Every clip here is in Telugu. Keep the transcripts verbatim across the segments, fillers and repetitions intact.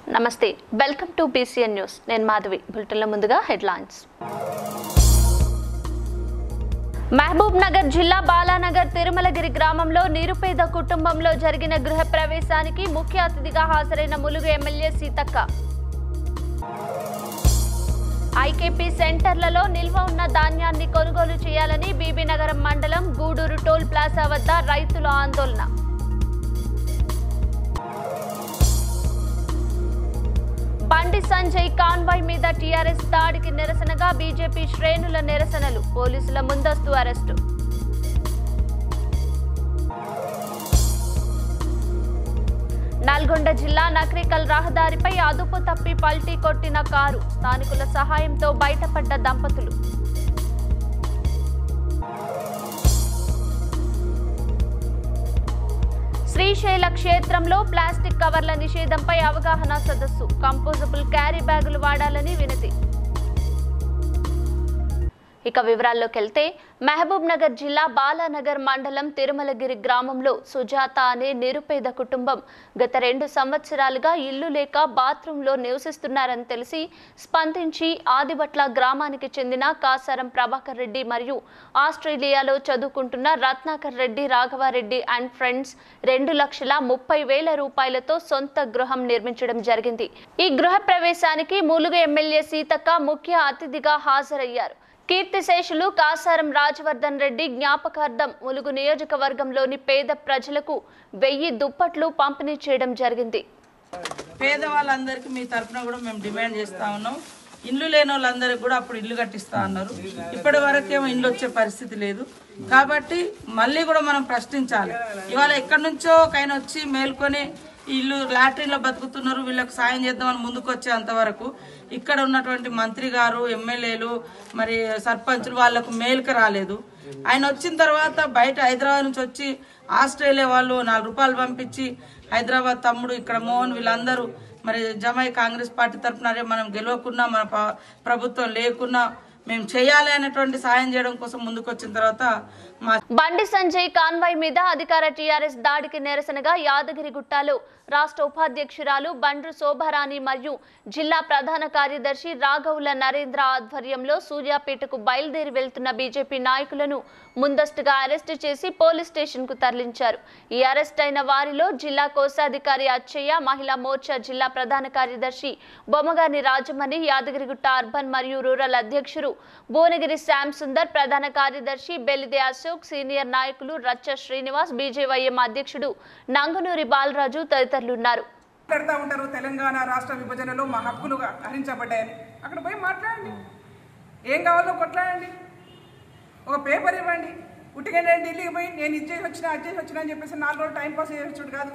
నమస్తే వెల్కమ్ టు బీసీఎన్ న్యూస్ నేను మాధవి బులెటిన్ల ముందుగా హెడ్లైన్స్ మహబూబ్ నగర్ జిల్లా బాలానగర్ తిరుమలగిరి గ్రామంలో నిరుపేద కుటుంబంలో జరిగిన గృహ ప్రవేశానికి ముఖ్య అతిథిగా హాజరైన ములుగు ఎమ్మెల్యే సీతక్క ఐకేపీ సెంటర్లలో నిల్వ ఉన్న ధాన్యాన్ని కొనుగోలు చేయాలని బీబీనగరం మండలం గూడూరు టోల్ ప్లాజా వద్ద రైతుల ఆందోళన బండి సంజయ్ కాన్వాయ్ మీద టీఆర్ఎస్ దాడికి నిరసనగా బీజేపీ శ్రేణుల నిరసనలు పోలీసుల ముందస్తు అరెస్టు నల్గొండ జిల్లా నక్రికల్ రహదారిపై అదుపు తప్పి పల్టీ కొట్టిన కారు స్థానికుల సహాయంతో బయటపడ్డ దంపతులు శ్రీశైల క్షేత్రంలో ప్లాస్టిక్ కవర్ల నిషేధంపై అవగాహన సదస్సు కంపోజబుల్ క్యారీ బ్యాగులు వాడాలని వినతి ఇక వివరాల్లోకి వెళ్తే మహబూబ్ నగర్ జిల్లా బాలానగర్ మండలం తిరుమలగిరి గ్రామంలో సుజాత అనే నిరుపేద కుటుంబం గత రెండు సంవత్సరాలుగా ఇల్లు లేక బాత్రూంలో నివసిస్తున్నారని తెలిసి స్పందించి ఆదిబట్ల గ్రామానికి చెందిన కాసారం ప్రభాకర్ రెడ్డి మరియు ఆస్ట్రేలియాలో చదువుకుంటున్న రత్నాకర్ రెడ్డి రాఘవారెడ్డి అండ్ ఫ్రెండ్స్ రెండు లక్షల ముప్పై వేల రూపాయలతో సొంత గృహం నిర్మించడం జరిగింది. ఈ గృహ ప్రవేశానికి ములుగు ఎమ్మెల్యే సీతక్క ముఖ్య అతిథిగా హాజరయ్యారు. కీర్తిశేషులు కాసారం రాజవర్ధన్ రెడ్డి జ్ఞాపకార్థం ములుగు నియోజకవర్గంలోని పేద ప్రజలకు వెయ్యి దుప్పట్లు పంపిణీ చేయడం జరిగింది. పేదవాళ్ళందరికీ మీ తరఫున కూడా మేము డిమాండ్ చేస్తా ఉన్నాం. ఇల్లు లేని వాళ్ళందరికీ కూడా అప్పుడు ఇల్లు కట్టిస్తా అన్నారు. ఇప్పటి వరకేమో ఇల్లు వచ్చే పరిస్థితి లేదు. కాబట్టి మళ్ళీ కూడా మనం ప్రశ్నించాలి. ఇవాళ ఎక్కడి నుంచో కైనా వచ్చి మేల్కొని ఇల్లు లాటరీలో బతుకుతున్నారు, వీళ్ళకి సాయం చేద్దామని ముందుకు వచ్చేంత వరకు ఇక్కడ ఉన్నటువంటి మంత్రి గారు, ఎమ్మెల్యేలు, మరి సర్పంచులు వాళ్ళకు మేలుకు రాలేదు. ఆయన వచ్చిన తర్వాత బయట హైదరాబాద్ నుంచి వచ్చి ఆస్ట్రేలియా వాళ్ళు నాలుగు రూపాయలు పంపించి హైదరాబాద్ తమ్ముడు ఇక్కడ మోహన్ వీళ్ళందరూ మరి జమై కాంగ్రెస్ పార్టీ తరఫున మనం గెలవకున్నా మన ప్రభుత్వం లేకున్నా మేము చేయాలి అనేటువంటి సాయం చేయడం కోసం ముందుకు వచ్చిన తర్వాత బండి సంజయ్ కాన్వాయ్ మీద అధికార టీఆర్ఎస్ దాడికి నిరసనగా యాదగిరిగుట్టలో రాష్ట్ర ఉపాధ్యక్షురాలు బండ్రు శోభారాణి మరియు జిల్లా ప్రధాన కార్యదర్శి రాఘవుల నరేంద్ర ఆధ్వర్యంలో సూర్యాపేటకు బయలుదేరి వెళ్తున్న బీజేపీ నాయకులను ముందస్తుగా అరెస్టు చేసి పోలీస్ స్టేషన్ కు తరలించారు. ఈ అరెస్ట్ అయిన వారిలో జిల్లా కోశాధికారి అచ్చయ్య, మహిళా మోర్చా జిల్లా ప్రధాన కార్యదర్శి బొమ్మగాని రాజమణి, యాదగిరిగుట్ట అర్బన్ మరియు రూరల్ అధ్యక్షుడు భువనగిరి శ్యామ్ సుందర్, ప్రధాన కార్యదర్శి బెలిదే అశోక్, సీనియర్ నాయకులు రచ్చ శ్రీనివాస్, బీజేవైఎం అధ్యక్షుడు నంగునూరి బాలరాజు తదితరులు ఉన్నారు. మాట్లాడుతూ ఉంటారు తెలంగాణ రాష్ట్ర విభజనలో మా హక్కులు హరించబడ్డాయని. అక్కడ పోయి మాట్లాడండి, ఏం కావాలో కొట్లాడండి, ఒక పేపర్ ఇవ్వండి. ఉట్టిగానే ఢిల్లీకి పోయి నేను ఇచ్చేసి వచ్చినా అచ్చేసి వచ్చినా అని చెప్పేసి నాలుగు రోజులు టైం పాస్ చేయొచ్చుడు కాదు.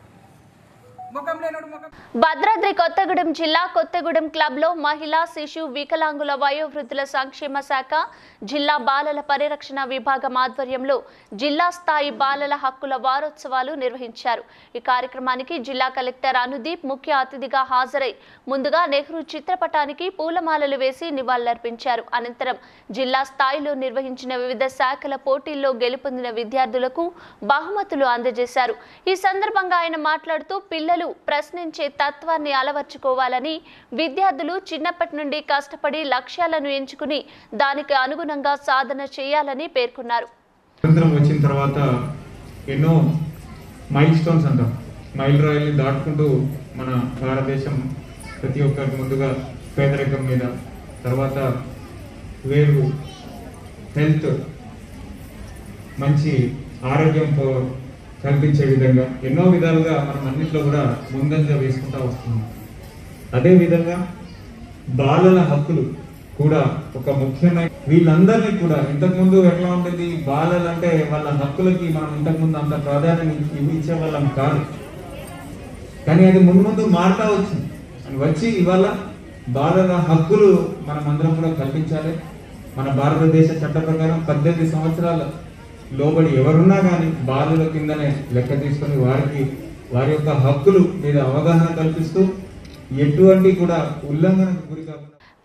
భద్రాద్రి కొత్తగూడెం జిల్లా కొత్తగూడెం క్లబ్ లో మహిళా, శిశు, వికలాంగుల వయోవృద్ధుల సంక్షేమ శాఖ, జిల్లా బాలల పరిరక్షణ విభాగం ఆధ్వర్యంలో జిల్లా స్థాయి బాలల హక్కుల వారోత్సవాలు నిర్వహించారు. ఈ కార్యక్రమానికి జిల్లా కలెక్టర్ అనుదీప్ ముఖ్య అతిథిగా హాజరై ముందుగా నెహ్రూ చిత్రపటానికి పూలమాలలు వేసి నివాళులర్పించారు. అనంతరం జిల్లా స్థాయిలో నిర్వహించిన వివిధ శాఖల పోటీల్లో గెలుపొందిన విద్యార్థులకు బహుమతులు అందజేశారు. ఈ సందర్భంగా ఆయన మాట్లాడుతూ పిల్లలు ప్రశ్నించే తత్వాన్ని అలవర్చుకోవాలని, విద్యార్థులు చిన్నప్పటి నుండి కష్టపడి లక్ష్యాలను ఎంచుకుని దానికి అనుగుణంగా సాధన చేయాలని పేర్కొన్నారు. వచ్చిన తర్వాత ఎన్నో మైల్ స్టోన్స్ అంటాం, మైల్ రాయిల్ని దాటుకుంటూ మన భారతదేశం ప్రతి ఒక్కరికి ముందుగా పేదరికం మీద, తర్వాత వేరు హెల్త్, మంచి ఆరోగ్యం కల్పించే విధంగా ఎన్నో విధాలుగా మనం అన్నింటిలో కూడా ముందంజ వేసుకుంటూ వస్తున్నాం. అదేవిధంగా బాలల హక్కులు కూడా ఒక ముఖ్యమైన, వీళ్ళందరినీ కూడా ఇంతకుముందు ఎట్లా ఉండేది, బాలలు అంటే వాళ్ళ హక్కులకి మనం ఇంతకుముందు అంత ప్రాధాన్యం ఇచ్చే వాళ్ళం కాదు. కానీ అది ముందు ముందు మారుతా వచ్చింది. వచ్చి ఇవాళ బాలల హక్కులు మనం అందరం కూడా కల్పించాలి. మన భారతదేశ చట్ట ప్రకారం పద్దెనిమిది సంవత్సరాల లోబడి ఎవరున్నా కానీ బాలుల కిందనే లెక్క తీసుకుని వారికి వారి యొక్క హక్కులు మీద అవగాహన కల్పిస్తూ ఎటువంటి కూడా ఉల్లంఘనకు గురి కాకుండా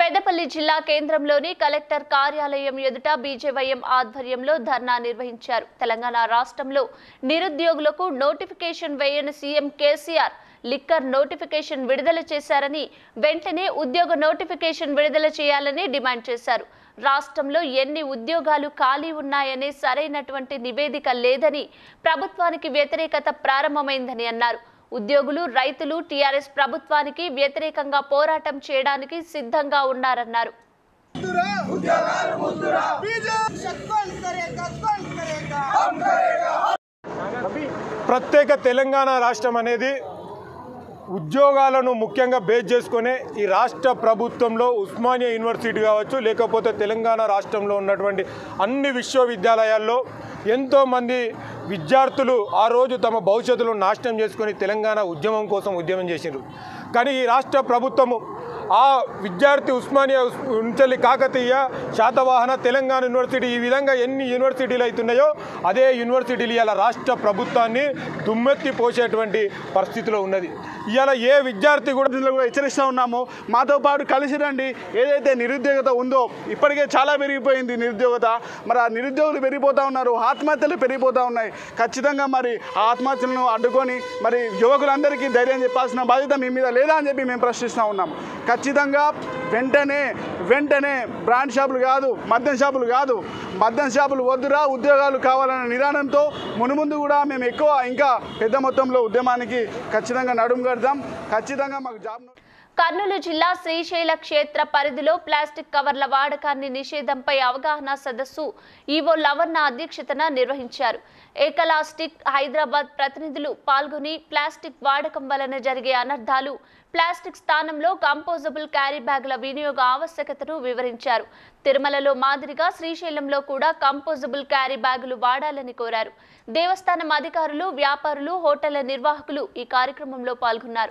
పెద్దపల్లి జిల్లా కేంద్రంలోని కలెక్టర్ కార్యాలయం ఎదుట బీజేవైఎం ఆధ్వర్యంలో ధర్నా నిర్వహించారు. తెలంగాణ రాష్ట్రంలో నిరుద్యోగులకు నోటిఫికేషన్ వేయని సీఎం కేసీఆర్ లిక్కర్ నోటిఫికేషన్ విడుదల చేశారని, వెంటనే ఉద్యోగ నోటిఫికేషన్ విడుదల చేయాలని డిమాండ్ చేశారు. రాష్ట్రంలో ఎన్ని ఉద్యోగాలు ఖాళీ ఉన్నాయనే సరైనటువంటి నివేదిక లేదని, ప్రభుత్వానికి వ్యతిరేకత ప్రారంభమైందని అన్నారు. ఉద్యోగులు, రైతులు టీఆర్ఎస్ ప్రభుత్వానికి వ్యతిరేకంగా పోరాటం చేయడానికి సిద్ధంగా ఉన్నారన్నారు. ప్రత్యేక తెలంగాణ రాష్ట్రం అనేది ఉద్యోగాలను ముఖ్యంగా బేస్ చేసుకునే ఈ రాష్ట్ర ప్రభుత్వంలో ఉస్మానియా యూనివర్సిటీ కావచ్చు, లేకపోతే తెలంగాణ రాష్ట్రంలో ఉన్నటువంటి అన్ని విశ్వవిద్యాలయాల్లో ఎంతోమంది విద్యార్థులు ఆ రోజు తమ భవిష్యత్తును నాశనం చేసుకొని తెలంగాణ ఉద్యమం కోసం ఉద్యమం చేశారు. కానీ ఈ రాష్ట్ర ప్రభుత్వము ఆ విద్యార్థి ఉస్మానియా ఉంచెల్లి కాకతీయ, శాతవాహన, తెలంగాణ యూనివర్సిటీ ఈ విధంగా ఎన్ని యూనివర్సిటీలు అవుతున్నాయో అదే యూనివర్సిటీలు ఇవాళ రాష్ట్ర ప్రభుత్వాన్ని దుమ్మెత్తి పోసేటువంటి పరిస్థితిలో ఉన్నది. ఇవాళ ఏ విద్యార్థి కూడా కూడా హెచ్చరిస్తూ ఉన్నాము, మాతో పాటు కలిసి రండి. ఏదైతే నిరుద్యోగత ఉందో ఇప్పటికే చాలా పెరిగిపోయింది నిరుద్యోగత. మరి ఆ నిరుద్యోగులు పెరిగిపోతూ ఉన్నారు, ఆత్మహత్యలు పెరిగిపోతూ ఉన్నాయి. ఖచ్చితంగా మరి ఆ ఆత్మహత్యలను అడ్డుకొని మరి యువకులందరికీ ధైర్యం చెప్పాల్సిన బాధ్యత మీ మీద లేదా అని చెప్పి మేము ప్రశ్నిస్తూ ఉన్నాం. ఖచ్చితంగా వెంటనే వెంటనే బ్రాండ్ షాపులు కాదు, మద్యం షాపులు కాదు, మద్యం షాపులు వద్దురా, ఉద్యోగాలు కావాలనే నిదానంతో మునుముందు కూడా మేము ఎక్కువ ఇంకా పెద్ద మొత్తంలో ఉద్యమానికి ఖచ్చితంగా నడుము కడతాం. ఖచ్చితంగా మాకు జాబ్. కర్నూలు జిల్లా శ్రీశైల క్షేత్ర పరిధిలో ప్లాస్టిక్ కవర్ల వాడకాన్ని నిషేధంపై అవగాహన సదస్సు ఈవో లవన్న అధ్యక్షతన నిర్వహించారు. ఏకలాస్టిక్ హైదరాబాద్ ప్రతినిధులు పాల్గొని ప్లాస్టిక్ వాడకం వలన జరిగే అనర్థాలు, ప్లాస్టిక్ స్థానంలో కంపోజబుల్ క్యారీ బ్యాగుల వినియోగ ఆవశ్యకతను వివరించారు. తిరుమలలో మాదిరిగా శ్రీశైలంలో కూడా కంపోజబుల్ క్యారీ బ్యాగులు వాడాలని కోరారు. దేవస్థానం అధికారులు, వ్యాపారులు, హోటళ్ల నిర్వాహకులు ఈ కార్యక్రమంలో పాల్గొన్నారు.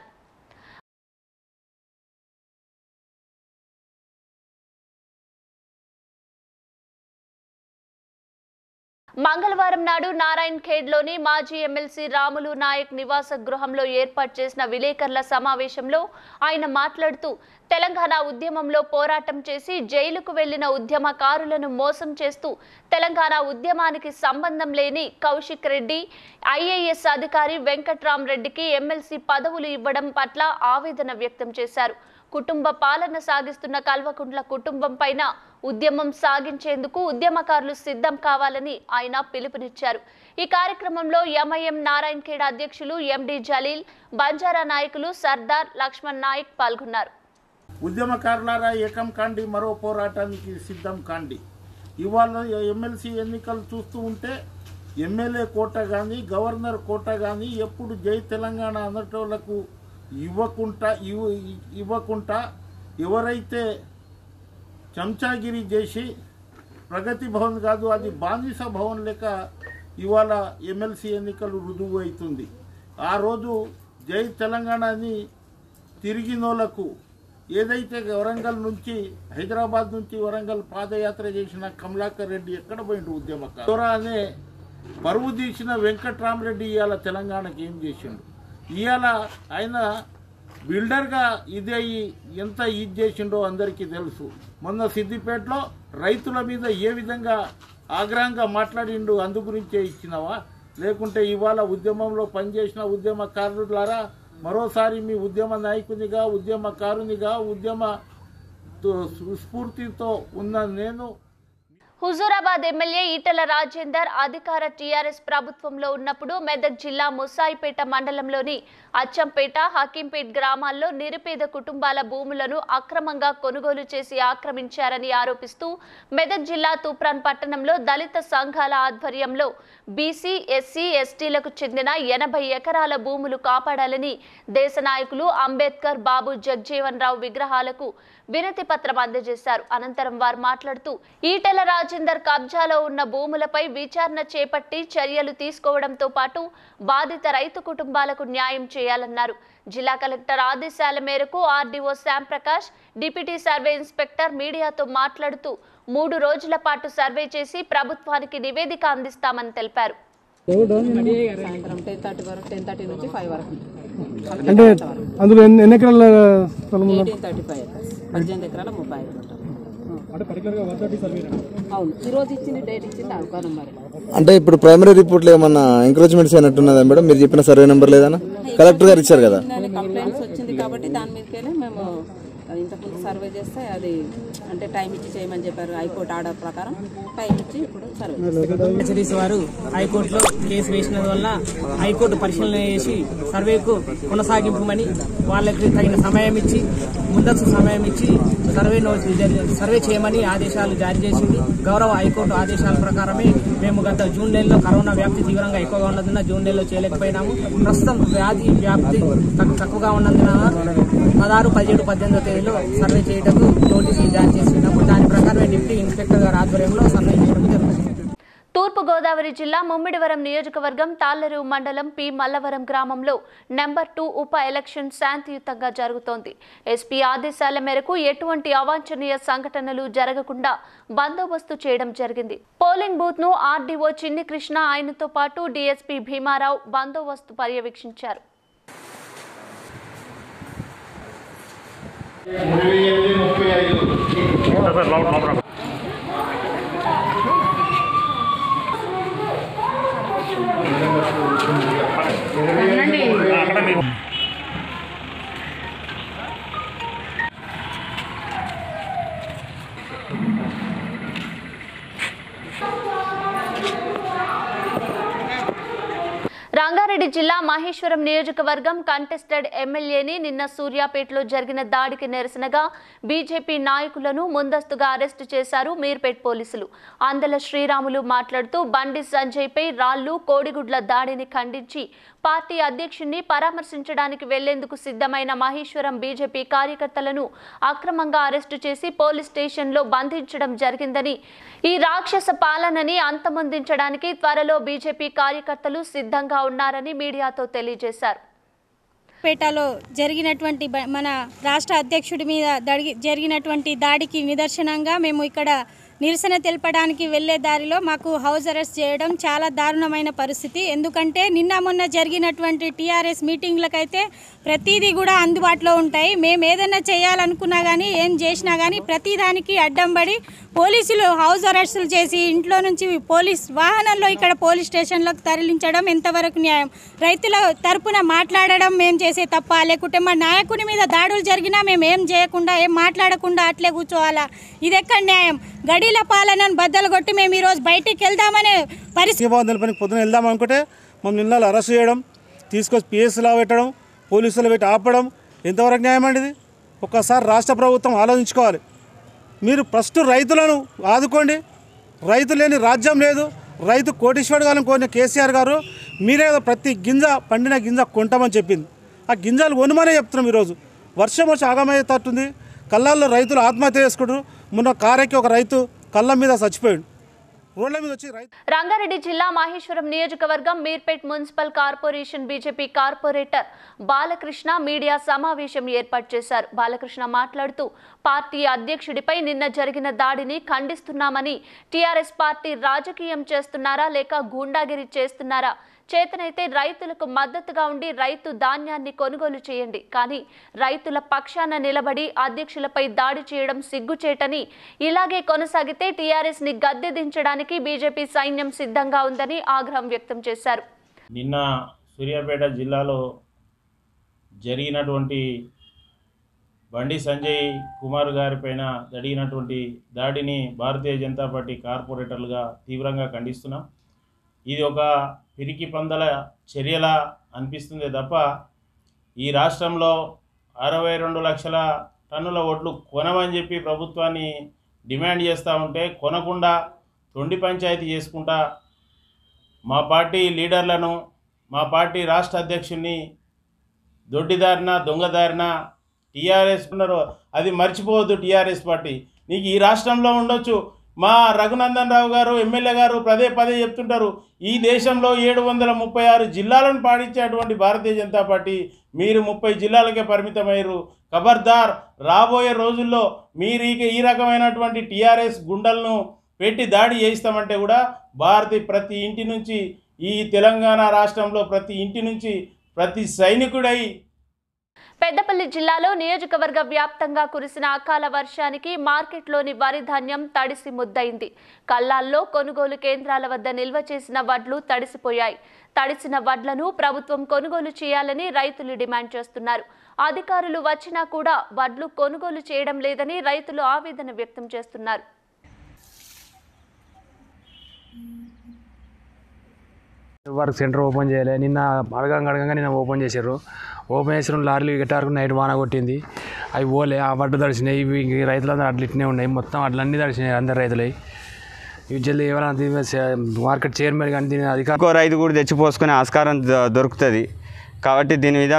మంగళవారం నాడు నారాయణ్ ఖేడ్లోని మాజీ ఎమ్మెల్సీ రాములు నాయక్ నివాస గృహంలో ఏర్పాటు చేసిన విలేకరుల సమావేశంలో ఆయన మాట్లాడుతూ, తెలంగాణ ఉద్యమంలో పోరాటం చేసి జైలుకు వెళ్లిన ఉద్యమకారులను మోసం చేస్తూ తెలంగాణ ఉద్యమానికి సంబంధం లేని కౌశిక్ రెడ్డి, ఐఏఎస్ అధికారి వెంకట్రామరెడ్డికి ఎమ్మెల్సీ పదవులు ఇవ్వడం పట్ల ఆవేదన వ్యక్తం చేశారు. కుటుంబ పాలన సాగిస్తున్న కల్వకుంట్ల కుటుంబం పైన ఉద్యమం సాగించేందుకు ఉద్యమకారులు సిద్ధం కావాలని ఆయన పిలుపునిచ్చారు. ఈ కార్యక్రమంలో ఎంఐఎం నారాయణ్ ఖేడ్ అధ్యక్షులు ఎండి జలీల్, బంజారా నాయకులు సర్దార్ లక్ష్మణ్ నాయక్ పాల్గొన్నారు. ఉద్యమకారులారా ఏకం కాండి, మరో పోరాటానికి సిద్ధం కాండి. ఇవాళ ఎమ్మెల్సీ ఎన్నికలు చూస్తూ ఉంటే ఎమ్మెల్యే కోట కానీ, గవర్నర్ కోట కానీ ఎప్పుడు జై తెలంగాణ అన్నటోళ్లకు ఇవ్వకుండా ఇవ్వకుండా ఎవరైతే చెంచాగిరి చేసి ప్రగతి భవన్ కాదు అది బానిస భవన్ లెక్క ఇవాళ ఎమ్మెల్సీ ఎన్నికలు రుజువు అవుతుంది. ఆ రోజు జై తెలంగాణని తిరిగినోళ్లకు ఏదైతే వరంగల్ నుంచి, హైదరాబాద్ నుంచి వరంగల్ పాదయాత్ర చేసిన కమలాకర్ రెడ్డి ఎక్కడ పోయిండు ఉద్యమకారు అనే పరువు తీసిన వెంకట్రామరెడ్డి ఇవాళ తెలంగాణకి ఏం చేసిండు. ఇవాళ ఆయన బిల్డర్గా ఇదే ఎంత ఇది చేసిండో అందరికీ తెలుసు. మొన్న సిద్దిపేటలో రైతుల మీద ఏ విధంగా ఆగ్రహంగా మాట్లాడిండు, అందు గురించే ఇచ్చినవా? లేకుంటే ఇవాళ ఉద్యమంలో పనిచేసిన ఉద్యమకారులారా మరోసారి మీ ఉద్యమ నాయకునిగా, ఉద్యమకారునిగా, ఉద్యమ స్ఫూర్తితో ఉన్న నేను హుజూరాబాద్ ఎమ్మెల్యే ఈటెల రాజేందర్ అధికార టీఆర్ఎస్ ప్రభుత్వంలో ఉన్నప్పుడు మెదక్ జిల్లా ముసాయిపేట మండలంలోని అచ్చంపేట, హకీంపేట్ గ్రామాల్లో నిరుపేద కుటుంబాల భూములను అక్రమంగా కొనుగోలు చేసి ఆక్రమించారని ఆరోపిస్తూ మెదక్ జిల్లా తూప్రాన్ పట్టణంలో దళిత సంఘాల ఆధ్వర్యంలో బీసీ, ఎస్సీ, ఎస్టీలకు చెందిన ఎనభై ఎకరాల భూములు కాపాడాలని దేశ నాయకులు అంబేద్కర్, బాబు జగ్జీవన్ రావు విగ్రహాలకు వినతి పత్రం అందజేశారు. అనంతరం వారు మాట్లాడుతూ, ఈటెల రాజేందర్ కబ్జాలో ఉన్న భూములపై విచారణ చేపట్టి చర్యలు తీసుకోవడంతో పాటు బాధిత రైతు కుటుంబాలకు న్యాయం చేయాలన్నారు. జిల్లా కలెక్టర్ ఆదేశాల మేరకు RDO Shyam Prakash, deputy survey inspector మీడియాతో మాట్లాడుతూ మూడు రోజుల పాటు సర్వే చేసి ప్రభుత్వానికి నివేదిక అందిస్తామని తెలిపారు. సాయంత్రం టెన్ థర్టీ వరకు టెన్ థర్టీ నుంచి ఫైవ్ వరకు అంటే అందులో ఎన్ని ఎన్ని ఎకరాల స్థలం ఉందా? థర్టీ ఫైవ్ పద్దెనిమిది ఎకరాల ముప్పై ఐదు అవును. ఈరోజు ఇచ్చింది డేట్ ఇచ్చింది అవకాశం మరి. అంటే ఇప్పుడు ప్రైమరీ రిపోర్ట్లో ఏమన్నా ఎంక్రోచ్మెంట్స్ అయినట్టున్నదా మేడం? మీరు చెప్పిన సర్వే నెంబర్ లేదన్నా కలెక్టర్ గారు ఇచ్చారు కదా. కంప్లైంట్స్ వచ్చింది కాబట్టి దాని మీదకెళ్ళి మేము ఇంతకుముందు సర్వే చేస్తే అది అంటే టైం ఇచ్చి చేయమని చెప్పారు. హైకోర్టు ఆర్డర్ ప్రకారం టైం ఇచ్చి ఇప్పుడు సర్వే హెచ్డీసీ వారు హైకోర్టులో కేసు వేసిన వల్ల హైకోర్టు పరిశీలన చేసి సర్వేకు కొనసాగింపమని వాళ్ళకి తగిన సమయం ఇచ్చి ముందస్తు సమయం ఇచ్చి సర్వే సర్వే చేయమని ఆదేశాలు జారీ చేసింది. గౌరవ హైకోర్టు ఆదేశాల ప్రకారమే మేము గత జూన్ నెలలో కరోనా వ్యాప్తి తీవ్రంగా ఎక్కువగా ఉన్నందున జూన్ నెలలో చేయలేకపోయినాము. ప్రస్తుతం వ్యాధి వ్యాప్తి తక్కువగా ఉన్నందున పదహారు పదిహేడు పద్దెనిమిదో తేదీలో సర్వే చేయటకు నోటీసులు జారీ చేసినప్పుడు దాని ప్రకారమే డిప్యూటీ ఇన్స్పెక్టర్ గారి ఆధ్వర్యంలో సర్వే చేయడం జరుగుతుంది. తూర్పుగోదావరి జిల్లా ముమ్మిడివరం నియోజకవర్గం తాళ్లరు మండలం పి మల్లవరం గ్రామంలో నెంబర్ టూ ఉప ఎలక్షన్ శాంతియుతంగా జరుగుతోంది. ఎస్పీ ఆదేశాల మేరకు ఎటువంటి అవాంఛనీయ సంఘటనలు జరగకుండా బందోబస్తు చేయడం జరిగింది. పోలింగ్ బూత్ ను ఆర్డీఓ చిన్ని కృష్ణ ఆయనతో పాటు డీఎస్పీ భీమారావు బందోబస్తు పర్యవేక్షించారు. రంగారెడ్డి జిల్లా మహేశ్వరం నియోజకవర్గం కంటెస్టెడ్ ఎమ్మెల్యేని నిన్న సూర్యాపేటలో జరిగిన దాడికి నిరసనగా బీజేపీ నాయకులను ముందస్తుగా అరెస్టు చేశారు మీర్పేట్ పోలీసులు. అందల శ్రీరాములు మాట్లాడుతూ బండి సంజయ్ పై రాళ్లు కోడిగుడ్ల దాడిని ఖండించి పార్టీ అధ్యక్షుడిని పరామర్శించడానికి వెళ్లేందుకు సిద్ధమైన మహేశ్వరం బీజేపీ కార్యకర్తలను అక్రమంగా అరెస్టు చేసి పోలీస్ స్టేషన్లో బంధించడం జరిగిందని, ఈ రాక్షస పాలనని అంతమొందించడానికి త్వరలో బీజేపీ కార్యకర్తలు సిద్ధంగా ఉన్నారని మీడియాతో తెలియజేశారు. పేటలో జరిగినటువంటి మన రాష్ట్ర అధ్యక్షుడి మీద జరిగినటువంటి దాడికి నిదర్శనంగా మేము ఇక్కడ నిరసన తెలపడానికి వెళ్లే దారిలో మాకు హౌస్ అరెస్ట్ చేయడం చాలా దారుణమైన పరిస్థితి. ఎందుకంటే నిన్న మొన్న జరిగినటువంటి టీఆర్ఎస్ మీటింగ్లకైతే ప్రతిదీ కూడా అందుబాటులో ఉంటాయి. మేము ఏదైనా చేయాలనుకున్నా కానీ ఏం చేసినా కానీ ప్రతిదానికి అడ్డం పడి పోలీసులు హౌస్ అరెస్టులు చేసి ఇంట్లో నుంచి పోలీస్ వాహనంలో ఇక్కడ పోలీస్ స్టేషన్లకు తరలించడం ఎంతవరకు న్యాయం? రైతుల తరపున మాట్లాడడం మేము చేసే తప్ప, లేకుంటే మా నాయకుని మీద దాడులు జరిగినా మేము ఏం చేయకుండా ఏం మాట్లాడకుండా అట్లే కూర్చోవాలా? ఇది ఎక్కడ న్యాయం? గడిల పాలనను బద్దలు కొట్టి మేము ఈరోజు బయటికి వెళ్దామనే పరిస్థితి. పొద్దున వెళ్దాం అనుకుంటే మనం నిన్న అరెస్ట్ చేయడం, తీసుకొచ్చి పిఎస్లా పెట్టడం, పోలీసులు పెట్టి ఆపడం ఎంతవరకు న్యాయం అండి? ఇది ఒక్కసారి రాష్ట్ర ప్రభుత్వం ఆలోచించుకోవాలి. మీరు ఫస్ట్ రైతులను ఆదుకోండి. రైతు లేని రాజ్యం లేదు. రైతు కోటీశ్వరుడు గారిని కోరిన కేసీఆర్ గారు మీరే ప్రతి గింజ పండిన గింజ కొంటామని చెప్పింది. ఆ గింజలు కొనుమనే చెప్తున్నాం. ఈరోజు వర్షం వచ్చి ఆగమయ్యేటట్టుంది. కళ్ళల్లో రైతులు ఆత్మహత్య చేసుకుంటారు. మొన్న కారెక్కి ఒక రైతు కళ్ళ మీద చచ్చిపోయాడు. రోడ్ల మీద వచ్చి రైతు. రంగారెడ్డి జిల్లా మహేశ్వరం నియోజకవర్గం Meerpet municipal corporation BJP corporator Balakrishna media సమావేశం ఏర్పాటు చేశారు. బాలకృష్ణ మాట్లాడుతూ పార్టీ అధ్యక్షుడిపై నిన్న జరిగిన దాడిని ఖండిస్తున్నామని, టీఆర్ఎస్ పార్టీ రాజకీయం చేస్తున్నారా లేక గూండాగిరి చేస్తున్నారా? చేతనైతే రైతులకు మద్దతుగా ఉండి రైతు ధాన్యాన్ని కొనుగోలు చేయండి, కానీ రైతుల పక్షాన నిలబడి అధ్యక్షులపై దాడి చేయడం సిగ్గుచేటని, ఇలాగే కొనసాగితే టీఆర్ఎస్ ని గద్దె దించడానికి బీజేపీ సైన్యం సిద్ధంగా ఉందని ఆగ్రహం వ్యక్తం చేశారు. నిన్న సూర్యాపేట జిల్లాలో జరిగినటువంటి బండి సంజయ్ కుమార్ గారి పైన జరిగినటువంటి దాడిని భారతీయ జనతా పార్టీ కార్పొరేటర్లుగా తీవ్రంగా ఖండిస్తున్నాం. ఇది ఒక పిరికి పందల చర్యలా అనిపిస్తుంది తప్ప ఈ రాష్ట్రంలో అరవై రెండు లక్షల టన్నుల ఓట్లు కొనమని చెప్పి ప్రభుత్వాన్ని డిమాండ్ చేస్తూ ఉంటే కొనకుండా తొండి పంచాయతీ చేసుకుంటా మా పార్టీ లీడర్లను, మా పార్టీ రాష్ట్ర అధ్యక్షుడిని దొడ్డిదారిన దొంగదారిన టీఆర్ఎస్ ఉన్నారు. అది మర్చిపోవద్దు. టీఆర్ఎస్ పార్టీ నీకు ఈ రాష్ట్రంలో ఉండొచ్చు. మా రఘునందన్ రావు గారు ఎమ్మెల్యే గారు పదే పదే చెప్తుంటారు, ఈ దేశంలో ఏడు వందల ముప్పై ఆరు జిల్లాలను పాటించేటువంటి భారతీయ జనతా పార్టీ మీరు ముప్పై జిల్లాలకే పరిమితమయ్యారు. ఖబర్దార్, రాబోయే రోజుల్లో మీరు ఈ రకమైనటువంటి టీఆర్ఎస్ గుండెలను పెట్టి దాడి చేయిస్తామంటే కూడా భారతీయ ప్రతి ఇంటి నుంచి, ఈ తెలంగాణ రాష్ట్రంలో ప్రతి ఇంటి నుంచి ప్రతి సైనికుడై పెద్దపల్లి జిల్లాలో నియోజకవర్గ వ్యాప్తంగా కురిసిన అకాల వర్షానికి మార్కెట్లోని వరి ధాన్యం తడిసి ముద్దయింది. కల్లాల్లో కొనుగోలు కేంద్రాల వద్ద నిల్వ చేసిన వడ్లు తడిసిపోయాయి. తడిసిన వడ్లను ప్రభుత్వం కొనుగోలు చేయాలని రైతులు డిమాండ్ చేస్తున్నారు. అధికారులు వచ్చినా కూడా వడ్లు కొనుగోలు చేయడం లేదని రైతులు ఆవేదన వ్యక్తం చేస్తున్నారు. వర్క్ సెంటర్ ఓపెన్ చేయలే. నిన్న అడగంగా అడగంగా నిన్న ఓపెన్ చేశారు. ఓపెన్ చేసిన లారీలు గట్టారు. నైట్ వాన కొట్టింది, అవి పోలే. ఆ వడ్లు తడిచినాయి. ఇవి రైతులందరూ అడ్లు ఇట్నే ఉన్నాయి. మొత్తం అడ్లన్నీ తడిచినాయి అందరు రైతులవి. ఇవి జల్దీ ఏమైనా మార్కెట్ చైర్మన్ కానీ దీని అధికారం ఇంకో రైతు కూడా తెచ్చిపోసుకునే ఆస్కారం దొరుకుతుంది. కాబట్టి దీని మీద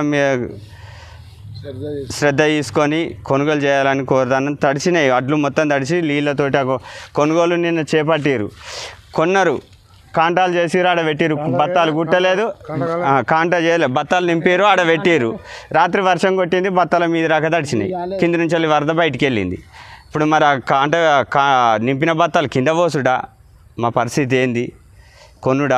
శ్రద్ధ తీసుకొని కొనుగోలు చేయాలని కోరుతాను. తడిచినాయి అడ్లు మొత్తం తడిచి నీళ్ళతోటి కొనుగోలు నిన్న చేపట్టారు. కొన్నారు, కాంటాలు చేసి ఆడ పెట్టిరు. బత్తాలు గుట్టలేదు, కాంటా చేయలేదు, బత్తాలు నింపారు, ఆడ పెట్టిరు. రాత్రి వర్షం కొట్టింది, బత్తాల మీద రాక తడిచినాయి. కింద నుంచి వెళ్ళి వరద బయటికి వెళ్ళింది. ఇప్పుడు మరి ఆ కాంట కా నింపిన బత్తాలు కింద పోసుడా, మా పరిస్థితి ఏంది? కొనుడా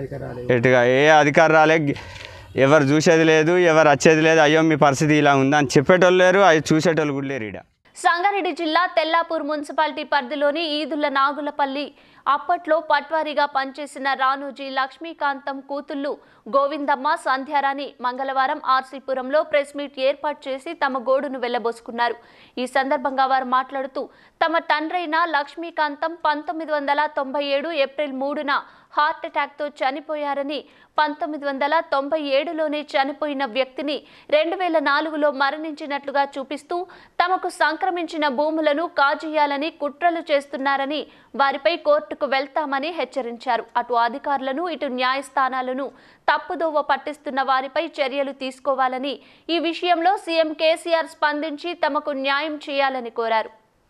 ఎటుగా ఏ అధికారం రాలే, ఎవరు చూసేది లేదు, ఎవరు వచ్చేది లేదు. అయ్యో మీ పరిస్థితి ఇలా ఉందా అని చెప్పేటోళ్ళు లేరు, అవి చూసేటోళ్ళు కూడా లేరు. ఈడ సంగారెడ్డి జిల్లా తెల్లాపూర్ మున్సిపాలిటీ పరిధిలోని ఈదుల నాగులపల్లి అప్పట్లో పట్వారీగా పనిచేసిన రానోజీ లక్ష్మీకాంతం కూతుళ్లు గోవిందమ్మ, సంధ్యారాణి మంగళవారం ఆర్సీపురంలో ప్రెస్ మీట్ ఏర్పాటు చేసి తమ గోడును వెళ్లబోసుకున్నారు. ఈ సందర్భంగా వారు మాట్లాడుతూ తమ తండ్రైన లక్ష్మీకాంతం పంతొమ్మిది వందల తొంభై ఏడు ఏప్రిల్ మూడున హార్ట్ అటాక్తో చనిపోయారని, పంతొమ్మిది వందల తొంభై ఏడులోనే చనిపోయిన వ్యక్తిని రెండు వేల నాలుగులో మరణించినట్లుగా చూపిస్తూ తమకు సంక్రమించిన భూములను కాజేయాలని కుట్రలు చేస్తున్నారని, వారిపై కోర్టుకు వెళ్తామని హెచ్చరించారు. అటు అధికారులను ఇటు న్యాయస్థానాలను తప్పుదోవ పట్టిస్తున్న వారిపై చర్యలు తీసుకోవాలని, ఈ విషయంలో సీఎం కేసీఆర్ స్పందించి తమకు న్యాయం చేయాలని కోరారు.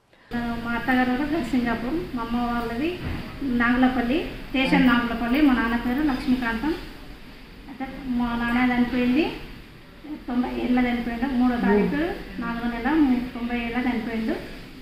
మా అత్తగారు సింగాపూర్, మా అమ్మ వాళ్ళది నాగులపల్లి, స్టేషన్ నాగులపల్లి. మా నాన్న పేరు లక్ష్మీకాంతం. అయితే మా నాన్న చనిపోయింది తొంభై ఏళ్ళ చనిపోయిండు. మూడో తారీఖు నాలుగో నెల తొంభై ఏళ్ళ చనిపోయిండు.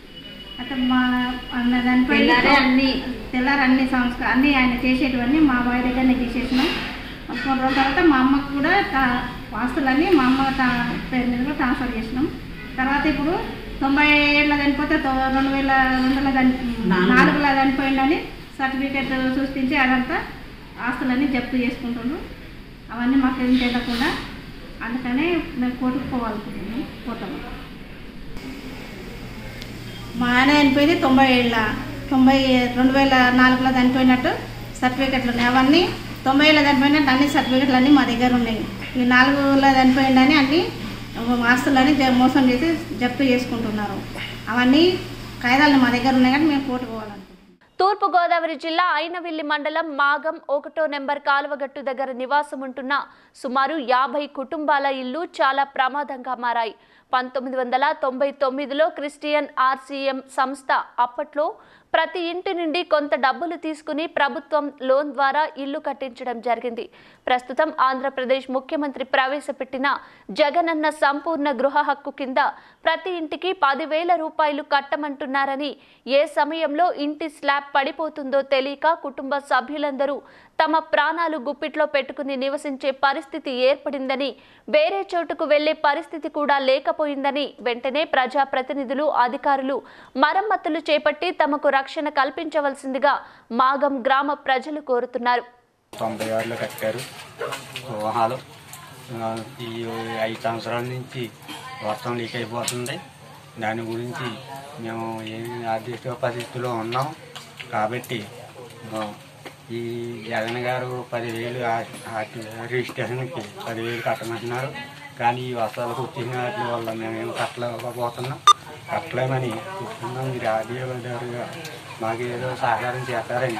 అయితే మా అన్న చనిపోయింది అన్ని తెల్లారి అన్ని సంస్కారం అన్నీ ఆయన చేసేటివన్నీ మా బావి దగ్గరనే చేసేసినాం. కొన్ని రోజుల తర్వాత మా అమ్మకు కూడా ఆస్తులన్నీ మా అమ్మ పేరు మీద కూడా ట్రాన్స్ఫర్ చేసినాం. తర్వాత ఇప్పుడు తొంభై ఏళ్ళ చనిపోతే రెండు వేల రెండులో చని నాలుగులో చనిపోయిందని సర్టిఫికేట్ సృష్టించి అదంతా ఆస్తులన్నీ జప్తు చేసుకుంటున్నాం. అవన్నీ మాకు ఏం తెలియకుండా, అందుకనే మేము కోర్టుకు పోవాలనుకుంటున్నాం. పోతాము. మా ఆయన చనిపోయింది తొంభై ఏళ్ళ తొంభై రెండు వేల నాలుగులో చనిపోయినట్టు సర్టిఫికెట్లు ఉన్నాయి. అవన్నీ తొంభై ఏళ్ళ చనిపోయినట్టు అన్ని సర్టిఫికెట్లు అన్నీ మా దగ్గర ఉన్నాయి. ఈ నాలుగులో చనిపోయిందని అన్ని ఆస్తులని మోసం చేసి జప్తు చేసుకుంటున్నారు. అవన్నీ కాయిదాలు మా దగ్గర ఉన్నాయి కానీ మేము కోర్టు పోవాలనుకుంటున్నాం. తూర్పు గోదావరి జిల్లా అయినవిల్లి మండలం మాగం ఒకటో నెంబర్ కాలువగట్టు దగ్గర నివాసం ఉంటున్న సుమారు యాభై కుటుంబాల ఇల్లు చాలా ప్రమాదంగా మారాయి. పంతొమ్మిది వందల తొంభై తొమ్మిదిలో క్రిస్టియన్ ఆర్సీఎం సంస్థ అప్పట్లో ప్రతి ఇంటి నుండి కొంత డబ్బులు తీసుకుని ప్రభుత్వం లోన్ ద్వారా ఇల్లు కట్టించడం జరిగింది. ప్రస్తుతం ఆంధ్రప్రదేశ్ ముఖ్యమంత్రి ప్రవేశపెట్టిన జగనన్న సంపూర్ణ గృహ హక్కు కింద ప్రతి ఇంటికి పదివేల రూపాయలు కట్టమంటున్నారని, ఏ సమయంలో ఇంటి స్లాబ్ పడిపోతుందో తెలియక కుటుంబ సభ్యులందరూ తమ ప్రాణాలు గుప్పిట్లో పెట్టుకుని నివసించే పరిస్థితి ఏర్పడిందని, వేరే చోటుకు వెళ్లే పరిస్థితి కూడా లేకపోయిందని వెంటనే ప్రజాప్రతినిధులు, అధికారులు మరమ్మతులు చేపట్టి తమకు రక్షణ కల్పించవలసిందిగా మాగం గ్రామ ప్రజలు కోరుతున్నారు. తొంభై ఆరులో కట్టారు ఊహాలు. ఈ ఐదు సంవత్సరాల నుంచి వర్షం లీక్ అయిపోతుంది. దాని గురించి మేము ఏమి ఆర్థిక పరిస్థితిలో ఉన్నాం. కాబట్టి ఈ జగన్ గారు పదివేలు రిజిస్ట్రేషన్కి పదివేలు కట్టమంటున్నారు. కానీ ఈ వర్షాలకు వచ్చిన వాటి వల్ల మేమేమి కట్టలేకపోతున్నాం. కట్టలేమని చూస్తున్నాం. మీరు ఆర్థిక మాకు ఏదో సహకారం చేస్తారని.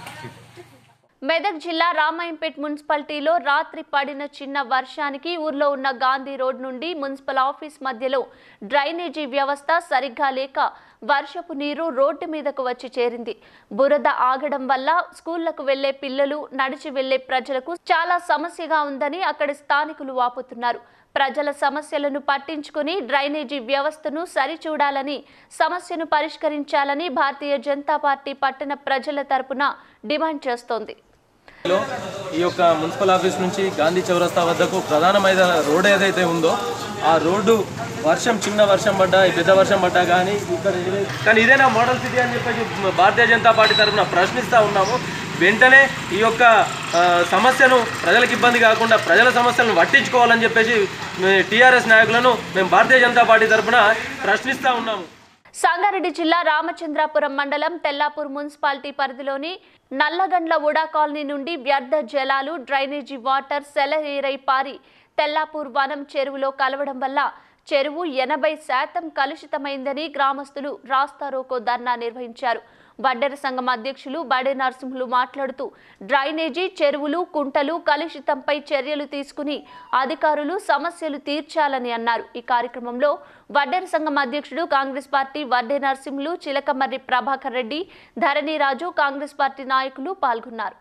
మెదక్ జిల్లా రామాయంపేట్ మున్సిపాలిటీలో రాత్రి పడిన చిన్న వర్షానికి ఊర్లో ఉన్న గాంధీ రోడ్ నుండి మున్సిపల్ ఆఫీస్ మధ్యలో డ్రైనేజీ వ్యవస్థ సరిగ్గా లేక వర్షపు నీరు రోడ్డు మీదకు వచ్చి చేరింది. బురద ఆగడం వల్ల స్కూళ్లకు వెళ్లే పిల్లలు, నడిచి వెళ్లే ప్రజలకు చాలా సమస్యగా ఉందని అక్కడి స్థానికులు వాపోతున్నారు. ప్రజల సమస్యలను పట్టించుకుని డ్రైనేజీ వ్యవస్థను సరిచూడాలని, సమస్యను పరిష్కరించాలని భారతీయ జనతా పార్టీ పట్టణ ప్రజల తరపున డిమాండ్ చేస్తోంది. ఈ యొక్క మున్సిపల్ ఆఫీస్ నుంచి గాంధీ చౌరస్తా వద్దకు ప్రధానమైన రోడ్ ఏదైతే ఉందో ఆ రోడ్డు వర్షం చిన్న వర్షం పడ్డా పెద్ద వర్షం పడ్డా కానీ ఇక్కడ కానీ ఇదేనా మోడల్ సిటీ అని చెప్పేసి భారతీయ జనతా పార్టీ తరఫున ప్రశ్నిస్తూ ఉన్నాము. వెంటనే ఈ యొక్క సమస్యను ప్రజలకు ఇబ్బంది కాకుండా ప్రజల సమస్యలను పట్టించుకోవాలని చెప్పేసి టీఆర్ఎస్ నాయకులను మేము భారతీయ జనతా పార్టీ తరఫున ప్రశ్నిస్తూ ఉన్నాము. సంగారెడ్డి జిల్లా రామచంద్రాపురం మండలం తెల్లాపూర్ మున్సిపాలిటీ పరిధిలోని నల్లగండ్ల ఉడా కాలనీ నుండి వ్యర్థ జలాలు డ్రైనేజీ వాటర్ సెలయేరై పారి తెల్లాపూర్ వనం చెరువులో కలవడం వల్ల చెరువు ఎనభై శాతం కలుషితమైందని గ్రామస్తులు రాస్తారోకో ధర్నా నిర్వహించారు. వడ్డెర సంఘం అధ్యక్షులు బడే నరసింహులు మాట్లాడుతూ డ్రైనేజీ చెరువులు కుంటలు కలుషితంపై చర్యలు తీసుకుని అధికారులు సమస్యలు తీర్చాలని అన్నారు. ఈ కార్యక్రమంలో వడ్డెర సంఘం అధ్యక్షుడు కాంగ్రెస్ పార్టీ వడ్డే నరసింహులు చిలకమర్రి ప్రభాకర్ రెడ్డి ధరణిరాజు కాంగ్రెస్ పార్టీ నాయకులు పాల్గొన్నారు.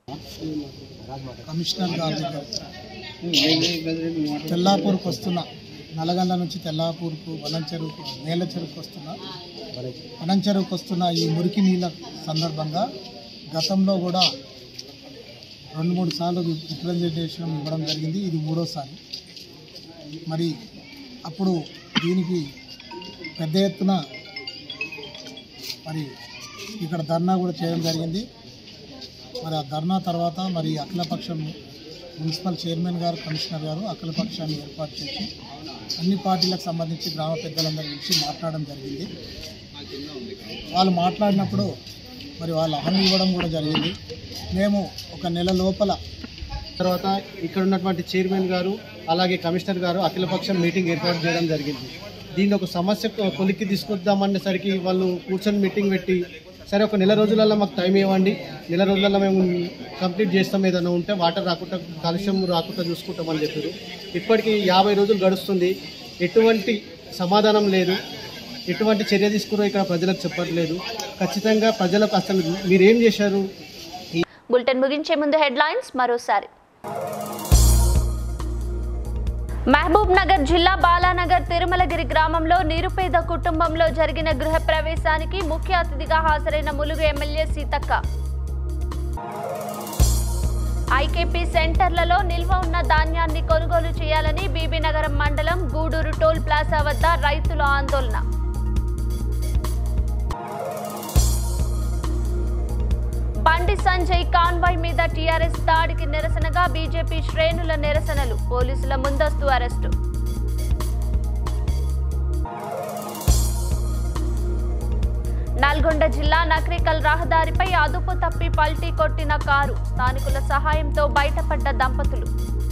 తెల్లాపూర్కు వస్తున్న నల్లగండ్ల నుంచి తెల్లాపూర్కు వనం చెరువుకు నేల చెరువుకు వస్తున్న వనం చెరువుకు వస్తున్న ఈ మురికి నీళ్ళ సందర్భంగా గతంలో కూడా రెండు మూడు సార్లు రిప్రజెంటేషన్ ఇవ్వడం జరిగింది. ఇది మూడోసారి. మరి అప్పుడు దీనికి పెద్ద ఎత్తున మరి ఇక్కడ ధర్నా కూడా చేయడం జరిగింది. మరి ఆ ధర్నా తర్వాత మరి అఖిలపక్షం మున్సిపల్ చైర్మన్ గారు కమిషనర్ గారు అఖిలపక్షాన్ని ఏర్పాటు చేసి అన్ని పార్టీలకు సంబంధించి గ్రామ పెద్దలందరి గురించి మాట్లాడడం జరిగింది. వాళ్ళు మాట్లాడినప్పుడు మరి వాళ్ళు హామీ ఇవ్వడం కూడా జరిగింది. మేము ఒక నెల లోపల తర్వాత ఇక్కడ ఉన్నటువంటి చైర్మన్ గారు అలాగే కమిషనర్ గారు అఖిలపక్షం మీటింగ్ ఏర్పాటు చేయడం జరిగింది. దీన్ని ఒక సమస్య కొలిక్కి తీసుకొద్దామనేసరికి వాళ్ళు కూర్చొని మీటింగ్ పెట్టి సరే ఒక నెల రోజులలో మాకు టైం ఇవ్వండి, నెల రోజులలో మేము కంప్లీట్ చేస్తాం, ఏదైనా ఉంటే వాటర్ రాకుండా కాలుష్యం రాకుండా చూసుకుంటామని చెప్పారు. ఇప్పటికీ యాభై రోజులు గడుస్తుంది, ఎటువంటి సమాధానం లేదు, ఎటువంటి చర్య తీసుకున్నారో ఇక్కడ ప్రజలకు చెప్పట్లేదు. ఖచ్చితంగా ప్రజలకు అసలు మీరేం చేశారు? బులెటిన్ ముగించే ముందు హెడ్లైన్స్ మరోసారి. మహబూబ్ నగర్ జిల్లా బాలానగర్ తిరుమలగిరి గ్రామంలో నిరుపేద కుటుంబంలో జరిగిన గృహ ప్రవేశానికి ముఖ్య అతిథిగా హాజరైన ములుగు ఎమ్మెల్యే సీతక్క. ఐకేపీ సెంటర్లలో నిల్వ ఉన్న ధాన్యాన్ని కొనుగోలు చేయాలని బీబీనగరం మండలం గూడూరు టోల్ ప్లాజా వద్ద రైతుల ఆందోళన. బండి సంజయ్ కాన్వాయ్ మీద టీఆర్ఎస్ దాడికి నిరసనగా బీజేపీ శ్రేణుల నిరసనలు, పోలీసుల ముందస్తు అరెస్టు. నల్గొండ జిల్లా నక్రికల్ రహదారిపై అదుపు తప్పి పల్టీ కొట్టిన కారు, స్థానికుల సహాయంతో బయటపడ్డ దంపతులు.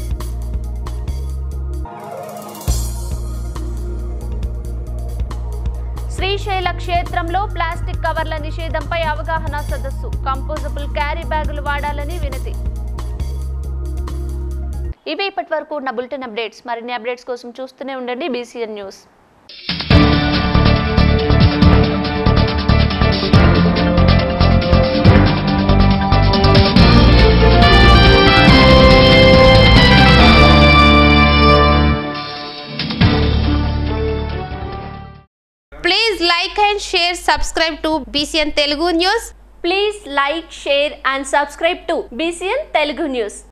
శ్రీశైల క్షేత్రంలో ప్లాస్టిక్ కవర్ల నిషేధంపై అవగాహన సదస్సు, కంపోజబుల్ క్యారీ బ్యాగులు వాడాలని వినతి. ఇవి ఇప్పటి వరకు ఉన్న బులెటిన్ అప్డేట్స్. మరిన్ని అప్డేట్స్ కోసం చూస్తూనే ఉండండి BCN news. Please like and share, subscribe to B C N Telugu News. Please like, share and subscribe to B C N Telugu News.